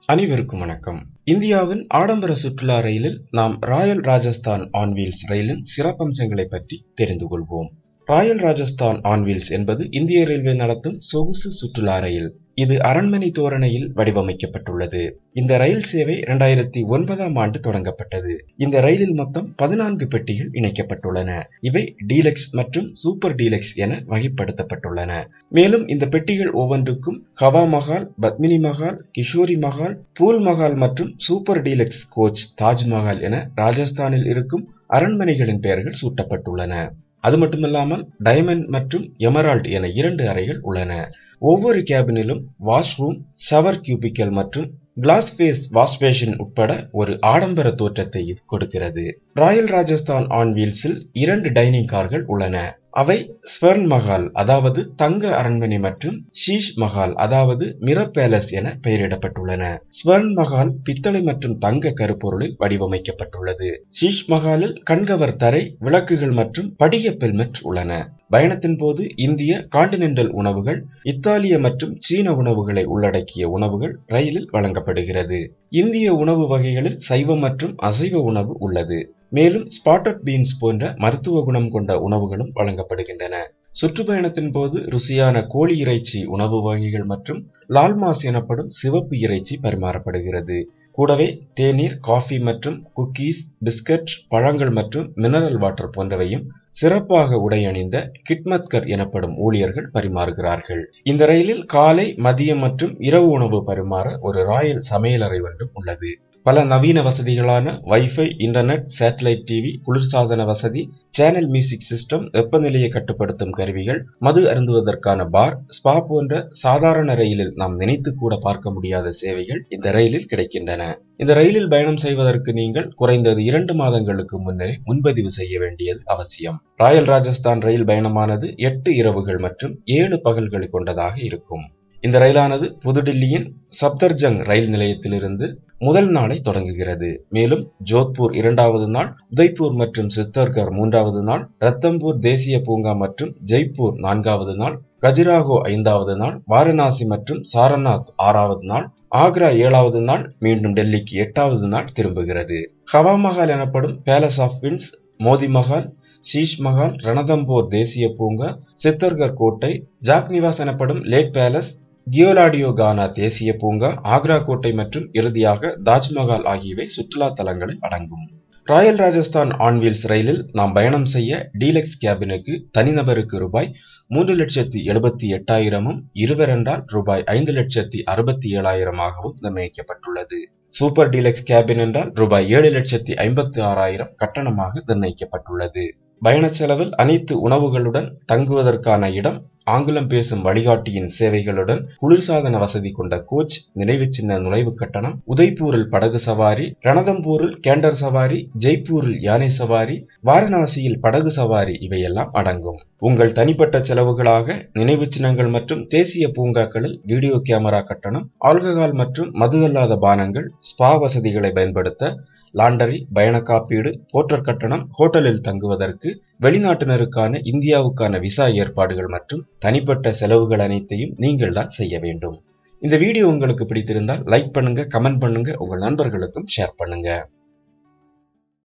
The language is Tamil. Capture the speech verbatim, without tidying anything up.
அனைவருக்கும் வணக்கம். இந்தியாவின் ஆடம்பர சுற்றுலா ரயிலில் நாம் ராயல் ராஜஸ்தான் ஆன் வீல்ஸ் ரயிலின் சிறப்பம்சங்களை பற்றி தெரிந்து கொள்வோம். ராயல் ராஜஸ்தான் ஆன் வீல்ஸ் என்பது இந்திய ரயில்வே நடத்தும் சொகுசு சுற்றுலா ரயில். இது அரண்மனை தோரணையில் வடிவமைக்கப்பட்டுள்ளது. இந்த ரயில் சேவை இரண்டாயிரத்தி ஒன்பதாம் ஆண்டு தொடங்கப்பட்டது. இந்த ரயிலில் மொத்தம் பதினான்கு பெட்டிகள் இணைக்கப்பட்டுள்ளன. இவை டீலக்ஸ் மற்றும் சூப்பர் டீலக்ஸ் என வகைப்படுத்தப்பட்டுள்ளன. மேலும் இந்த பெட்டிகள் ஒவ்வொன்றுக்கும் ஹவா மஹால், பத்மினி மஹால், கிஷோரி மஹால், பூல் மஹால் மற்றும் சூப்பர் டீலக்ஸ் கோச் தாஜ்மஹால் என ராஜஸ்தானில் இருக்கும் அரண்மனைகளின் பெயர்கள் சூட்டப்பட்டுள்ளன. அது மட்டுமில்லாமல் டைமண்ட் மற்றும் எமரால்ட் என இரண்டு அறைகள் உள்ளன. ஒவ்வொரு கேபினிலும் வாஷ்ரூம், ஷவர் கியூபிக்கல் மற்றும் கிளாஸ் ஃபேஸ் வாஷ்பேஷன் உட்பட ஒரு ஆடம்பர தோற்றத்தை இது கொடுக்கிறது. ராயல் ராஜஸ்தான் ஆன் வீல்ஸில் இரண்டு டைனிங் கார்கள் உள்ளன. அவை ஸ்வர்ன் மஹால் அதாவது தங்க அரண்மனை மற்றும் ஷீஷ் மஹால் அதாவது மிரர் பேலஸ் என பெயரிடப்பட்டுள்ளன. ஸ்வர்ன் மஹால் பித்தளை மற்றும் தங்க கருப்பொருளில் வடிவமைக்கப்பட்டுள்ளது. ஷீஷ் மஹாலில் கண்கவர் தரை, விளக்குகள் மற்றும் படிக பெல்மெட் உள்ளன. பயணத்தின் போது இந்திய கான்டினென்டல் உணவுகள், இத்தாலிய மற்றும் சீன உணவுகளை உள்ளடக்கிய உணவுகள் ரயிலில் வழங்கப்படுகிறது. இந்திய உணவு வகைகளில் சைவ மற்றும் அசைவ உணவு உள்ளது. மேலும் ஸ்பாட்டட் பீன்ஸ் போன்ற மருத்துவ குணம் கொண்ட உணவுகளும் வழங்கப்படுகின்றன. சுற்றுப்பயணத்தின் போது ருசியான கோழி இறைச்சி உணவு வகைகள் மற்றும் லால்மாஸ் எனப்படும் சிவப்பு இறைச்சி பரிமாறப்படுகிறது. கூடவே தேநீர், காஃபி மற்றும் குக்கீஸ், பிஸ்கட், பழங்கள் மற்றும் மினரல் வாட்டர் போன்றவையும் சிறப்பாக உடை அணிந்த கிட்மத்கர் எனப்படும் ஊழியர்கள் பரிமாறுகிறார்கள். இந்த ரயிலில் காலை, மதியம் மற்றும் இரவு உணவு பரிமாற ஒரு ராயல் சமையலறை ஒன்றும் உள்ளது. பல நவீன வசதிகளான வைஃபை, இன்டர்நெட், சேட்டலைட் டிவி, குளிர்சாதன வசதி, சேனல் மியூசிக் சிஸ்டம், வெப்பநிலையை கட்டுப்படுத்தும் கருவிகள், மது அருந்துவதற்கான பார், ஸ்பா போன்ற சாதாரண ரயிலில் நாம் நினைத்து கூட பார்க்க முடியாத சேவைகள் இந்த ரயிலில் கிடைக்கின்றன. இந்த ரயிலில் பயணம் செய்வதற்கு நீங்கள் குறைந்தது இரண்டு மாதங்களுக்கு முன்னரே முன்பதிவு செய்ய வேண்டியது அவசியம். ராயல் ராஜஸ்தான் ரயில் பயணமானது எட்டு இரவுகள் மற்றும் ஏழு பகல்களை கொண்டதாக இருக்கும். இந்த ரயிலானது புதுடில்லியின் சப்தர்ஜங் ரயில் நிலையத்திலிருந்து முதல் நாளை தொடங்குகிறது. மேலும் ஜோத்பூர் இரண்டாவது நாள், உதய்பூர் மற்றும் சித்தர்கர் மூன்றாவது நாள், ரத்தம்பூர் தேசிய பூங்கா மற்றும் ஜெய்ப்பூர் நான்காவது நாள், கஜுராஹோ ஐந்தாவது நாள், வாரணாசி மற்றும் சாரநாத் ஆறாவது நாள், ஆக்ரா ஏழாவது நாள், மீண்டும் டெல்லிக்கு எட்டாவது நாள் திரும்புகிறது. ஹவா மஹால் எனப்படும் palace of winds, Moti Mahal, Sheesh Mahal, Ranthambore தேசிய பூங்கா, சித்தர்கர் கோட்டை, ஜாக் நிவாஸ் எனப்படும் லேக் பேலஸ், கியோலாடியோ கானா தேசிய பூங்கா, ஆக்ரா கோட்டை மற்றும் இறுதியாக தாஜ்மஹால் ஆகியவை சுற்றுலா தலங்களில் அடங்கும். ராயல் ராஜஸ்தான் ஆன் வீல்ஸ் ரயிலில் நாம் பயணம் செய்ய டீலக்ஸ் கேபினுக்கு தனிநபருக்கு ரூபாய் மூன்று லட்சத்தி எழுபத்தி எட்டாயிரமும், இருவர் என்றால் ரூபாய் ஐந்து லட்சத்தி அறுபத்தி ஏழாயிரமாகவும் நிர்ணயிக்கப்பட்டுள்ளது. சூப்பர் டீலக்ஸ் கேபின் என்றால் ரூபாய் ஏழு லட்சத்தி ஐம்பத்தி ஆறாயிரம் கட்டணமாக நிர்ணயிக்கப்பட்டுள்ளது. பயண செலவில் அனைத்து உணவுகளுடன், தங்குவதற்கான இடம், ஆங்கிலம் பேசும் வழிகாட்டியின் சேவைகளுடன், குளிர்சாதன வசதி கொண்ட கோச், நினைவு சின்ன நுழைவு கட்டணம், உதய்பூரில் படகு சவாரி, ரணதம்பூரில் கேண்டர் சவாரி, ஜெய்ப்பூரில் யானை சவாரி, வாரணாசியில் படகு சவாரி இவையெல்லாம் அடங்கும். உங்கள் தனிப்பட்ட செலவுகளாக நினைவு சின்னங்கள் மற்றும் தேசிய பூங்காக்களில் வீடியோ கேமரா கட்டணம், ஆல்கஹால் மற்றும் மது அல்லாத பானங்கள், ஸ்பா வசதிகளை பயன்படுத்த, லாண்டரி, பயண காப்பீடு, போர்ட்டர் கட்டணம், ஹோட்டலில் தங்குவதற்கு, வெளிநாட்டினருக்கான இந்தியாவுக்கான விசா ஏற்பாடுகள் மற்றும் தனிப்பட்ட செலவுகள் அனைத்தையும் நீங்கள் தான் செய்ய வேண்டும். இந்த வீடியோ உங்களுக்கு பிடித்திருந்தால் லைக் பண்ணுங்க, கமெண்ட் பண்ணுங்க, உங்கள் நண்பர்களுக்கும் ஷேர் பண்ணுங்க.